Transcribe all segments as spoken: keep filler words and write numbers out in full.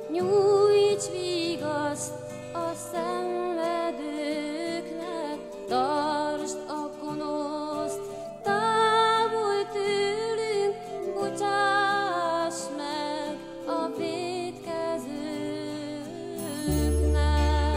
nyújts vigaszt a szenvedőknek, tartsd a gonoszt távol tőlünk, bocsáss meg a vétkezőknek.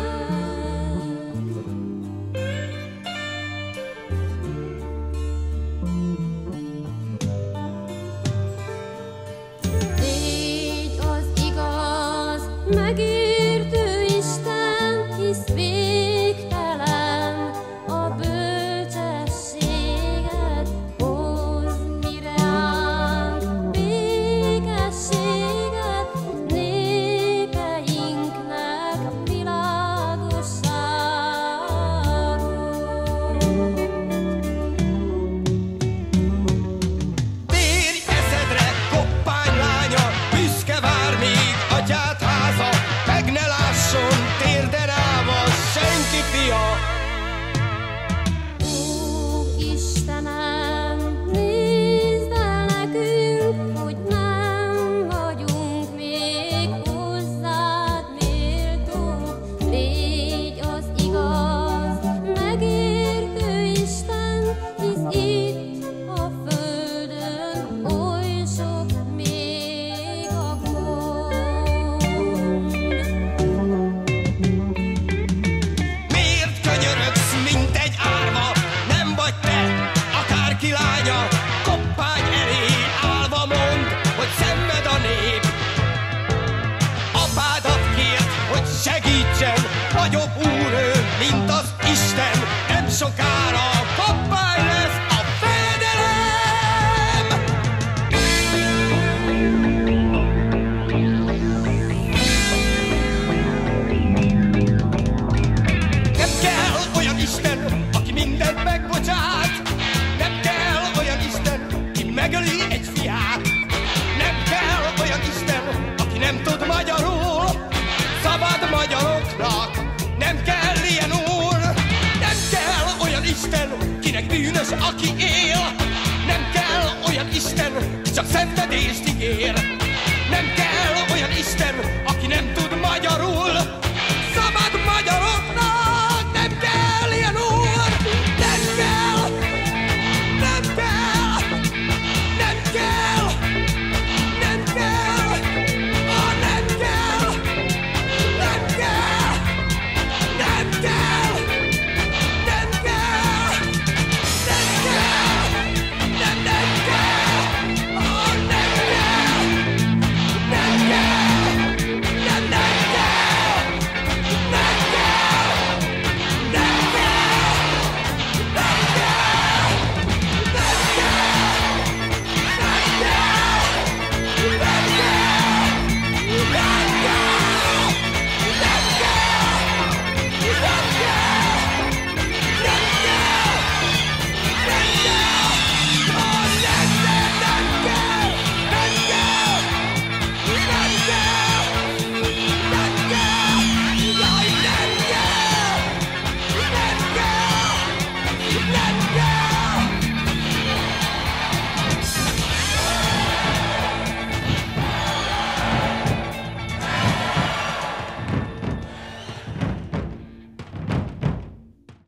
Légy az igaz, megértő Isten, hisz végtelen a bölcsességet, hozz mi reánk békességet, népeinknek világosságot. Térj eszedre, koppánylánya, büszke vár még atyád háza, meg ne lásson térden állva senki fia. Ó, Istenem, nézd el nekünk, hogy nem vagyunk még hozzád méltók. Légy az igaz, megértő Isten, hisz itt a földön oly sok még a gond. Miért könyörögsz, mint egy árva? Nem vagy te, akárki lánya, koppány elé állva mond, hogy szenved a nép. Apádat kért, hogy segítsen, nagyobb úr ő, mint az Isten. Nem sokára koppány lesz a fejedelem. Nem kell olyan Isten, aki mindent megbocsát. Nem kell olyan Isten, ki megöli egy fiát. Nem kell olyan Isten, aki nem tud magyarul. Szabad magyaroknak nem kell ilyen úr. Nem kell olyan Isten, kinek bűnös, aki él. Nem kell olyan Isten, csak szenvedést ígér.